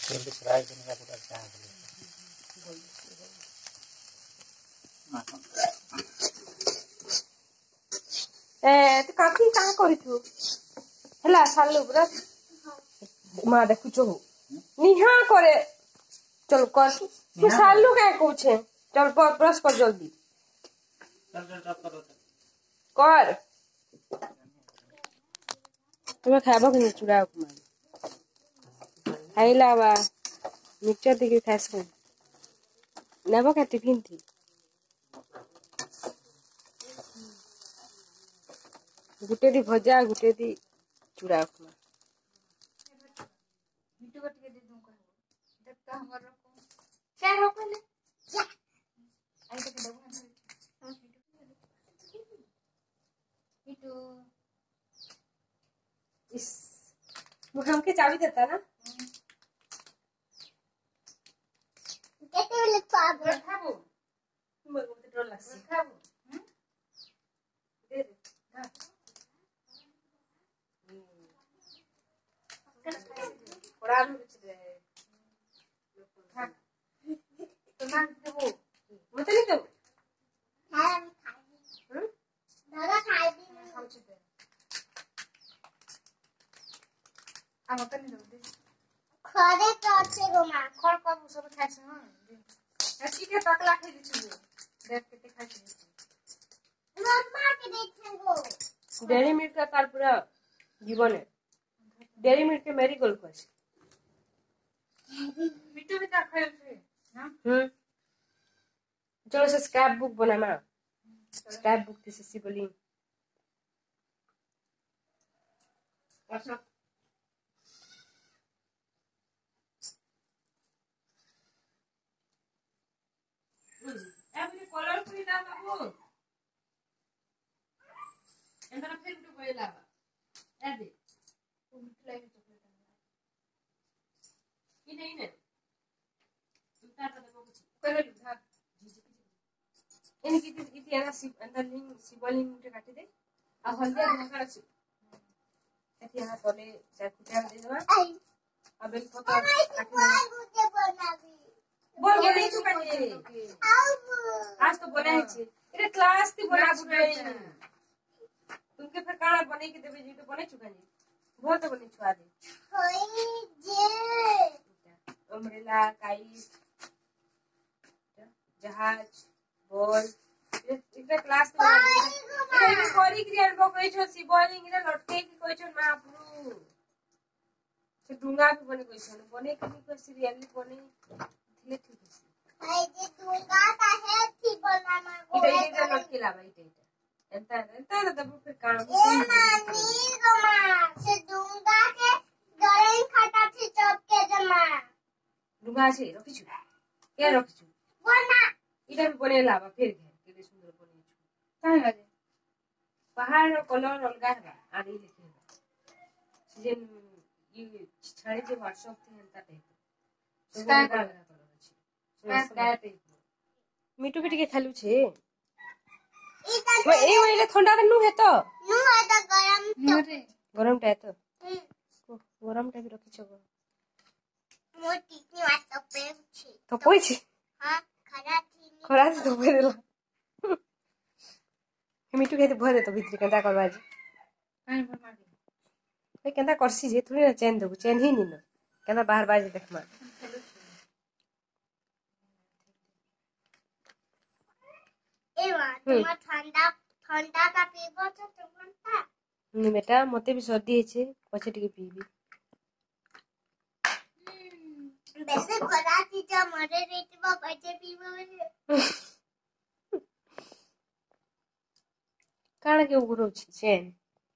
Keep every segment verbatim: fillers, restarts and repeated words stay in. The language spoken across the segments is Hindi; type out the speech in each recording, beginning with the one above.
जल्दी फ्राई करने का पूरा चाह ए तो काकी कहाँ करिथु हला सालु ब्रश मां देखुचो निहा करे चल कर तू सालु काय कहछे चल ब्रश कर जल्दी चल चल चल करो कर तुम्हें खाबो कि चूड़ा उपमा खाइला बा मिक्सचर देके खाइस नेबो का टिफिन थी गुटे दी भजा गुटे दी चूड़ा उपमा मिट्टू को टिके दे दूं का देख तो हमर को क्या हो पहले आई तो के देबो ना मिट्टू इस वो हमके चाबी देता ना केते ले पाब खाबो तुम को तो डर लगसी खाबो दे दे हां थोड़ा भी कुछ दे हां तो ना देबो मत नहीं दो हां खाई दादा खाई दी खाऊ दे आ मत नहीं दो दे खरे तो अच्छे गो मां खर कर सब खाइस हां अच्छी के तकला खाई दी छु देख के खाई छु मम्मा के देखो डेयरी मिल्क का तार पूरा जीवन है डेयरी मिल्क के मेरी गोल कोस मिट्टू भी तार खाए थे ना हम्म चलो से स्क्रैप बुक बनाना स्क्रैप बुक से सी बोली अच्छा एबे कलर कोई दा बाबू एंदरा फिर तो कोई लावा एबे मिट्टू लगे चॉकलेट ये नहीं ने उल्टा तो देखो कुछ करे लुधा इन की इति ana si अंदर लिंग सिबलिंग मुटे काटी दे आ हल्दी नका अछि एति हां तले चार कुटा दे देबा आई आ बेल पत्ता काटी दे मुझे बनावी बोल के नहीं तू काटी आज तो बना है छी इरे क्लास थी बना बुलाई तुमके फिर काला बने के देबे जी तो बने चुका जी बहुत बने छुआ दे होई जे अम्ब्रेला काइट जहाज बॉल इरे क्लास थी बना इरे कोरी क्रिएट को कोई छो सी बॉलिंग इरे लटके की कोई छो ना अपरू से डूंगा भी बने कोई छो बने के को सीरियल बने थिले ठीक है आई जे दूंगा का है थी बनाना को इरे इरे लटके ला भाई इटे एंता एंता दबु फिर काम ए नानी को मां से दूंगा के गरम खाता थी चौक के जमा डूंगा से रखी छु के रखी छु बना इधर भी बने लावा फिर घेर के सुंदर बने छु काहे बाजे पहाड़ रो कलर अलगा है आगे लिखे है सीजन ये छाड़ी जे व्हाट्सएप थे एंता टाइप स्काई कलर कलर अछि स्काई टाइप मिटू बिटी के खालू छे ई का वो ए वाला ठंडा नु है तो नु है तो गरम तो रे गरम टा है तो हम्म गरम टा भी रखी छ मोटी की बात तो पे छी तो कोई छी हां खरा थी खरा से तो पे देला मिटू के भरे तो भीतर केंता करबा जी काहे पर मार दे ए केंता करसी जे थोड़ी ना चैन देबो चैन ही नी न केंता बाहर बाज देखमा ए वा तुम ठंडा ठंडा का पीबो तो तुम का नी बेटा मते भी सर्दी है छे पछे टिके पीबी वैसे खरा थी जो मरे रेट में बचे पीबो काना के उगरो छी चैन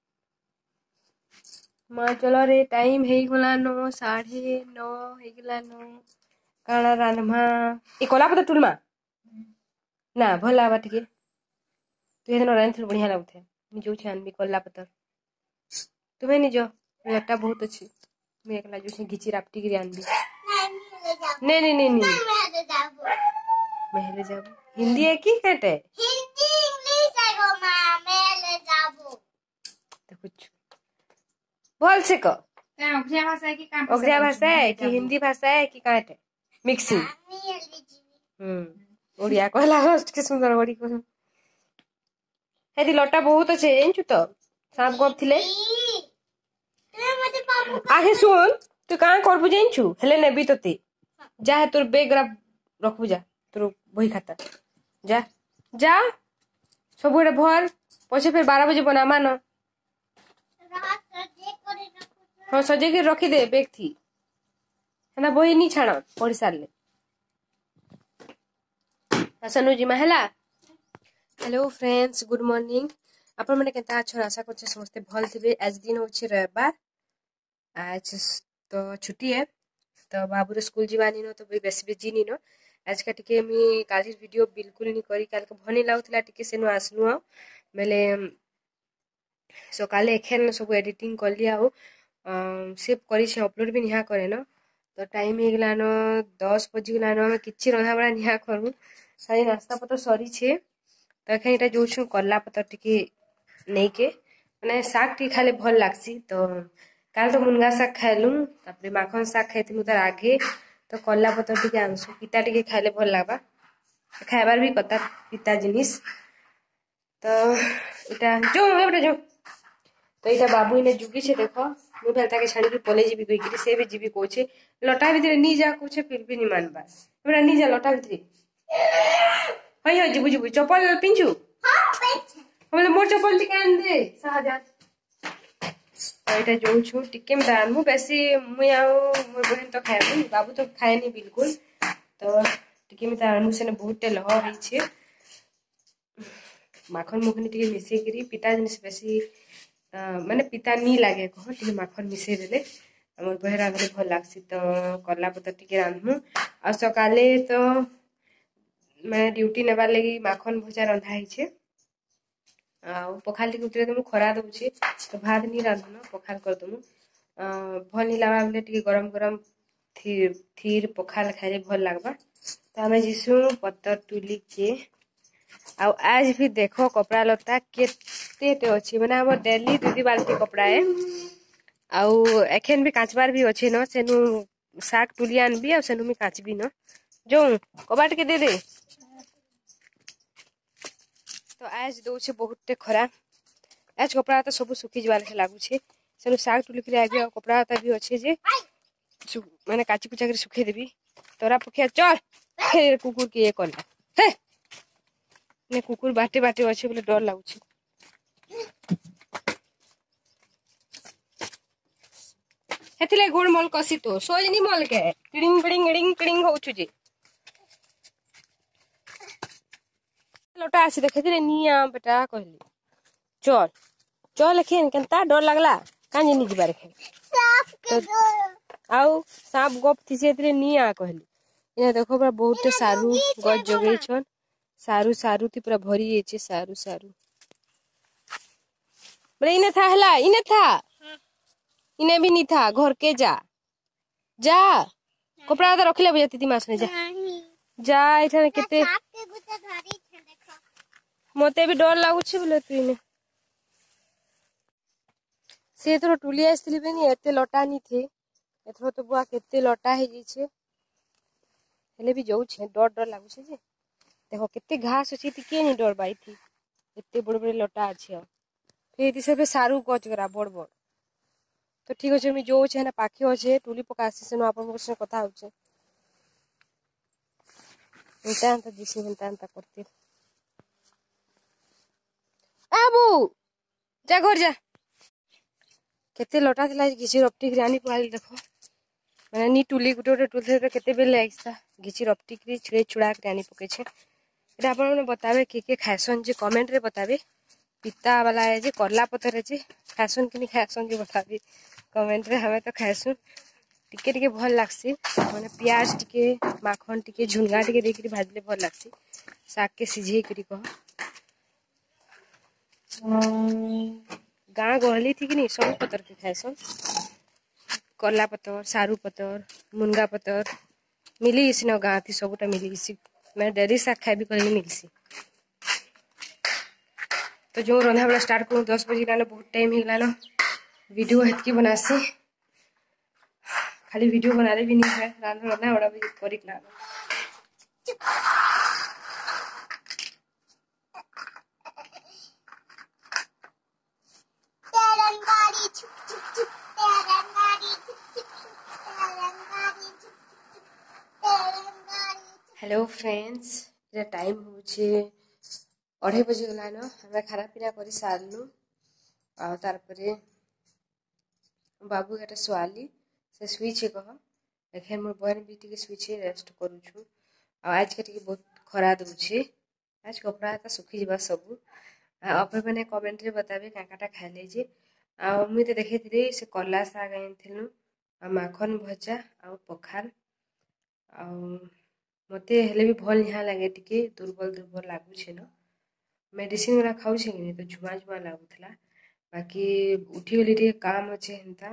मां चलो रे टाइम हे गला नौ साढ़े नौ हे गला नौ काना रानमा ए कोला पता टुलमा ना भला बा टिके तू हेन राइन थोड़ बढ़िया लागथे नि जो छान भी कोला पता तुम्हें नि जो लट्टा बहुत अच्छी मैं एकला जो से घिची रापटी गिरी आनबी नहीं ले जाओ नहीं नहीं नहीं नहीं मैं ले जाओ मैं ले जाऊं हिंदी है की कटे हिंदी इंग्लिश है गो मां मैं ले जाओ तो कुछ बोल से को ओघरिया भाषा है कि काम ओघरिया भाषा है कि हिंदी भाषा है कि काटे मिक्सिंग हम्म ओडिया कहला लास्ट के सुंदर ओडी को हेदी लटा बहुत अच्छे जानछु तो सांप गप थिले आगे सुन तू कहां करबु जानछु हेले नेबी तोते जा तोर बैग रखबु जा तोर बही खाता जा जा सब गोटे भर पछे फिर बारह बजे बनामा न हाँ सजे के रखी दे बैग थी है बही नहीं छाण पढ़ी सारे सनु जी महला हेलो फ्रेंड्स गुड मॉर्निंग आपण मैंने केता अच्छा आशा कर समस्ते भल थे आज दिन हूँ रविवार आज तो छुट्टी है तो बाबूर स्कूल जीवानी न तो बेस बिजी नी न आज का टिके मी काली वीडियो बिल्कुल नहीं करी काल भनी लागुला टिके सेनु आसलु आ मेले सकाले एखेन सब एडिटिंग कर लिया हो सेव करी अपलोड भी निहा करे न तो टाइम हो गला न दस बजी गला न हमें किछि रंधा बड़ा निहा करू सारी नास्ता पत्र सरी छे तो एखन इटा जोछु कल्ला पत्र टिके नहीं के माने साग टी खाले भल लागसी तो काल तो मुनगा साग खाइलु तापरे माखन साग खाइथिलु तार आगे तो कल्ला पत्र टिके आनसु पिता टिके खाइले भल लागबा खाइबार भी कता पिता जिनिस तो इटा जो एबडे जो तो इटा बाबू ने जुगी छे देखो मु बेलता के छाड़ी के पले जीबी कहि कि से भी जीबी कोछे लटा भीतर नी जा कोछे फिर भी नी मानबा एबडा नी जा लटा भीतर हय हय जीबू जीबू चप्पल पिंचू हां पिंचू हमले मोर चप्पल टिके आन दे साजा एटा जो छु टिके में दान मु बेसी मु आउ मोर बहन तो खाए बाबू तो खाए नी बिल्कुल तो टिके में दान मु सेने बहुत टे लह रही छे माखन मुखनी टिके मिसे करी पिता जिनिस बेसी माने पिता नी लागे कह टिके माखन मिसे देले हमर बहन रांधले भल लागसी तो कल्ला पत्र टिके रांधमु आ सकाले तो मैं ड्यूटी नेबा लगी माखन भजा रंधा ही छे आ पखाल टिके उतरे दमु खरा दउछे तो भात नी रांधनु पखाल कर दमु भल नी लावा बोले टिके गरम गरम थीर थीर पखाल खाइले भल लागबा तो हमें जिसु पत्तर टुली के आ आज भी देखो कपड़ा लता केते ते अछि माने हमर डेली दीदी बाल्टी कपड़ा है आउ एखन भी काचबार भी अछि न सेनु साग टुलियान भी आ सेनु मी काचबी न जो कबाट के दे दे तो आज दो छे बहुत खरा आज कपड़ा तो सब सुखी जवार के लागू छे सेनु साग टुली के आगे कपड़ा ता भी अछि जे माने काची कुचा के सुखे देबी तोरा पखिया चल फिर कुकुर के ये करला हे ने कुकुर बाटे बाटे अच्छे बोले डर लागू हेतिले गोड़ मल कसी तो सोजनी मल के टिडिंग टिडिंग टिडिंग टिडिंग होछु जे लोटा आसी देखिले निया बेटा कहली चल चल खेन केनता डर लागला कांजे नी जिबार खे आउ सांप गप थिसे तेरे निया कहली इना देखो बड़ा बहुत सारू गज जगै छन सारू सारू ती पूरा भरी येचे सारू सारू बरे इने था हला इने था इने भी नहीं था घर के जा जा कपड़ा तो रखले बजती ती मास ने जा जा इठा केते मते भी डर लागु छी बोले तू इने से तो टुली आइसली बेनी एते लटा नी थे एथरो तो बुआ केते लटा हे जी छे हेले भी जाऊ छे डर डर लागु छे जे देखो कितने घास अच्छी थी के नहीं डर बाई थी इतने बड़े बड़े लटा अच्छे फिर इसे पे सारू गच करा बड़ बड़ तो ठीक अच्छे मैं जो है ना पाखे अच्छे टुली पकासी से आप कथा होचे एटा अंत दिसी हेंता अंत करते आबू जा घर जा केते लटा थला घिची रपटी रानी पहाड़ी देखो माने नी टुली गुटे गुटे टुली रे केते बेल लागसा घिची रपटी करी छिड़े छुड़ा के रानी पके छे एटा आपण ने बतावे के के खायसन जे कमेंट रे बतावे पिता वाला है जे करला पतर है जे खायसन कि नहीं खायसन जे बतावे कमेंट रे हमें तो खायसन टिके टिके भल लागसी माने प्याज टिके माखन टिके झुनगा टिके देकरी भाजले भल लागसी साग के सिझे करी कह गाँ गहली थी कि नहीं सब पतर के खायसन करला पतर सारू पतर मुनगा पतर मिली इसी न गाँ थी सबटा मिली इसी मैं डेरी साग खाई भी कल मिलसी तो जो रंधा बड़ा स्टार्ट करूँ दस बजे गलान बहुत टाइम हो गलान वीडियो हेतकी बनासी खाली वीडियो बनाले भी नहीं है रांधना ना बड़ा भी करिकला हेलो फ्रेंड्स ये टाइम होचे अढ़ाई बजे गलान हमें खाना पीना कर सारलु आ तार परे बाबू एटा सुआली से सुईछे कह एखन मोर बहन भी टिके सुईछे रेस्ट करूछु आ आज के टिके बहुत खरा दउछे आज कपड़ा त सुखी जबा सब अपन मैंने कमेंट रे बताबे काकाटा खाले जे आ मुई त देखैथिले से कला साग आइथिलु आ माखन भजा आ पखाल आ मते हेले भी भल निहा लागे टिके दुर्बल दुर्बल लागु छे न मेडिसिन वाला खाऊ छे कि तो झुमा झुमा लागुथला बाकी उठी गली टिके काम अच्छे हेंता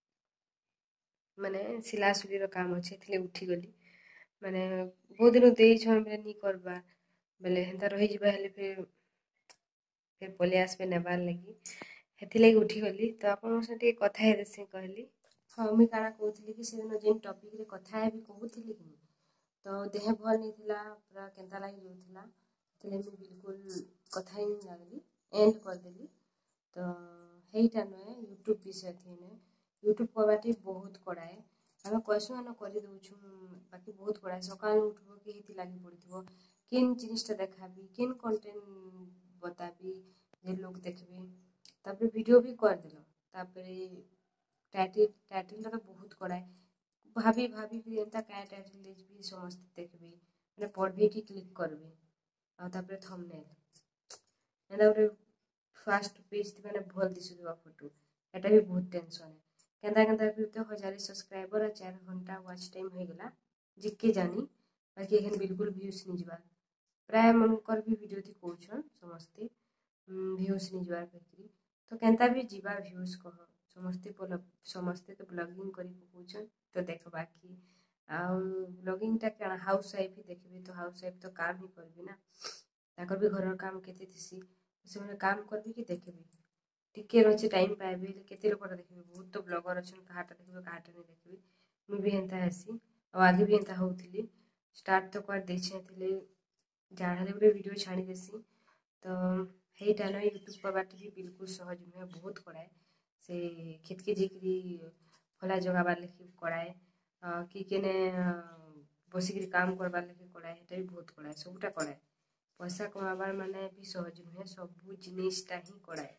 माने सिला सुलीर काम अच्छे थिले उठी गली माने बहुत दिन देई छन बेले नी करबा बेले हेंता रही जिबा हेले फिर फिर पले आसबे नेबार लगी हेथि लगी उठी गली तो आपन से टिके कथा हे देसे कहली हां मी काना कहउथली कि से जेन टॉपिक रे कथा हे भी कहउथली कि तो देह भल नहीं थिला पूरा केंता लागी जोथिला थिले मी बिल्कुल कथा ही नहीं लागली एंड कर देली तो हेइटा नय यूट्यूब विषय थी ने यूट्यूब करबाटी बहुत कड़ाए हमें कैसो आनो करि दउछु बाकी बहुत कड़ाए सकाल उठबो कि हेति लागी पड़िथबो किन जिनिसटा देखाबी किन कंटेंट बताबी जे लोग देखबे तापर वीडियो भी कर देलो तापर टाइटल टाइटल तो बहुत कड़ाए भाभी भाभी भी एंता काय टाइटल लेजबी समस्त देखबे माने पढ़बे कि क्लिक करबे आ तापर थंबनेल एंदा ओरे फर्स्ट पेज थी माने भल दिसुवा फोटो एटा भी बहुत टेंशन है केंदा केंदा तो हजार सब्सक्राइबर आ चार घंटा वॉच टाइम हो गला जिक्के जानी बाकी एखन बिल्कुल व्यूज नहीं जबार प्राय मन कर भी वीडियो थी कहछन समस्ते व्यूज नहीं जबार कहकरी तो केंता भी जीवा व्यूज कह समस्ते समस्ते तो ब्लॉगिंग करी कहछन तो देखबा की आ ब्लॉगिंग टा केना हाउस वाइफ ही देखबे तो हाउस वाइफ तो काम ही करबी ना ताकर भी घर काम केते थिसी से काम करबी कि देखबी टिके रचे टाइम पाइबे केते लोक देखबे बहुत तो ब्लॉगर अछन कहाटा देखबे कहाटा नहीं देखबे मु भी हेंता हसी और आगे भी हेंता होउथिली स्टार्ट तो कर दे छे थिले जाढाले गुरे वीडियो छाड़ी देसी तो हेइटा न यूट्यूब पर बाटी भी बिल्कुल सहज में बहुत कड़ाए से खेत के जेकरी फला जगाबार लेखि कड़ाए कि केने बसिकरी काम करबार लेखि कड़ाए हेटा भी बहुत कड़ाए सबटा कड़ाए पैसा कमाबार माने भी सहज नुहे सब जिनिसटा ही कड़ाए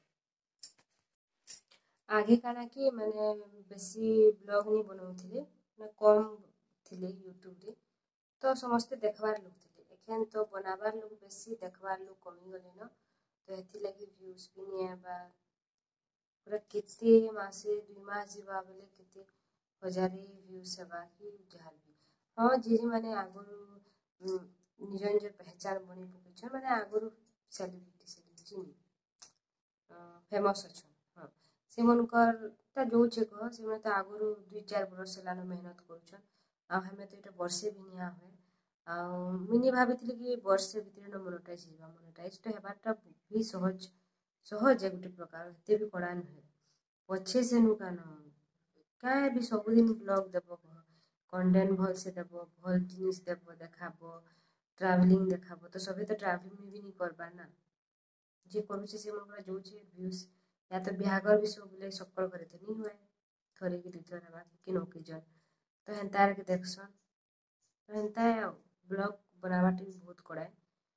आगे काना कि माने बेसी ब्लॉग नहीं बनाउथिले ना कम थिले यूट्यूब रे तो समस्त देखबार लोग थिले एखन तो बनाबार लोग बेसी देखबार लोग कमी गले न तो हेथि लगी व्यूज भी नहीं आबा पूरा केते मासे दुई मास जीवा बेले केते हजारे व्यूज आबा कि जहाल भी हां जे माने आगु निज निज पहचान बनी पकछन माने आगु सेलिब्रिटी सेलिब्रिटी फेमस अच्छा हाँ से मनकर ता जो छे कह से मन तो आगु दुई चार बरस लानो मेहनत करूछन आ हमें तो एटा वर्षे भी नहीं आवे आ मिनी भाबिथिले कि वर्षे भितर न मोनेटाइज हिबा मोनेटाइज तो हेबाटा भी सहज सहज एक प्रकार हेते भी कड़ा नहे पछे से नु कान काय भी सब दिन ब्लॉग देबो कंटेंट भल से देबो भल जिनिस देबो देखाबो ट्रैवलिंग देखाबो तो सभी तो ट्रैवलिंग में भी नहीं करबा ना जे करूछे से मन जो छे व्यूज या तो बिहागर भी सब ले सकल करे तो नहीं हुए थोड़े की दुई थोड़ा बात कि ओकेजन तो हेंता के देखसन तो हेंता ब्लॉग बनावाटी भी बहुत कड़ाए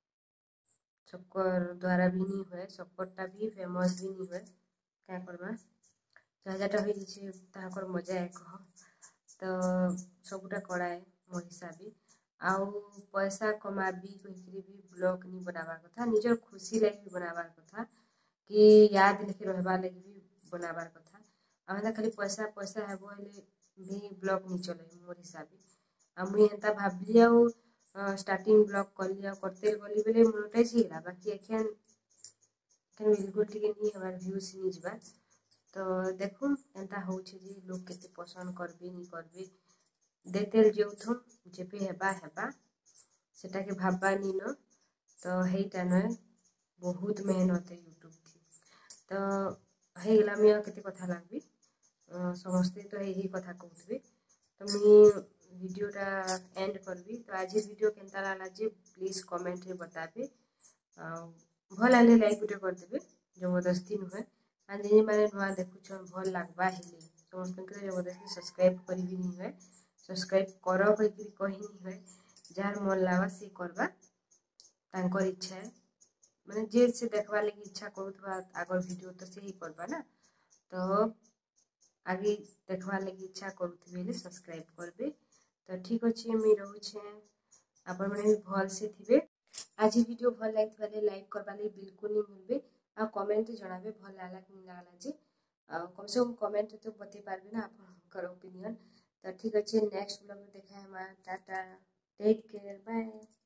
सबकर द्वारा भी नहीं हुए सबकरटा भी फेमस भी नहीं हुए क्या करबा जहाजाटा हो जाइए ताकर मजा है कह तो सबटा कड़ाए मो हिसाब आउ पैसा कमाबी कहीकरी भी ब्लॉग नहीं बनाबार कथा निजर खुशी लगी बनाबार कथा कि याद लेके रहबार लगी भी बनाबार कथा आ खाली पैसा पैसा हेबो हेले भी ब्लॉग नहीं चले मोर हिसाब आ मुई हेंता भाबली आउ स्टार्टिंग ब्लॉग कली करते गली बेले मोनेटाइज हिला बाकी एखन एखन बिल्कुल टिके नहीं हमार व्यूज नहीं जबा तो देखो एंता होउछे जे लोग केते पसंद करबे नहीं करबे देतेल जेउथुन जेबे हेबा हेबा सेटा के भाबबा नहीं न तो हेइटा न बहुत मेहनत है यूट्यूब थी तो हेगला मैं केते कथा लागबी समस्ते तो यही कथा कहथबे तो मुझे वीडियोटा एंड करबी। तो आज वीडियो केनता लागला जे प्लीज कमेंट रे बताबे। भल आले लाइक गुटे करदेबे, जबरदस्ती नुहे। आ जे माने नुआ देखुछन भल लागबा हेले समस्त के जबरदस्ती सब्सक्राइब करिबी नि हुए। सब्सक्राइब कर कहि कहि नि हुए। जार मन लावा से करबा तांकर इच्छा है, माने जे से देखबा लगी इच्छा करूथबा आगर वीडियो तो से ही करबा ना। तो आगे देखबा लगी इच्छा करूथबे ले सब्सक्राइब करबे। तो ठीक अछि, मुई रहूछे। आपण माने भल से थिबे। आज वीडियो भल लागिथबा ले लाइक करबा ले बिल्कुल नि भूलबे। आ कमेंट जणाबे भल लागला कि लागला जे कम से कम कमेंट तो बते पारबे ना आपनकर ओपिनियन। तो ठीक अछि, नेक्स्ट ब्लॉग में देखा है हमारा। Tata, take care, bye.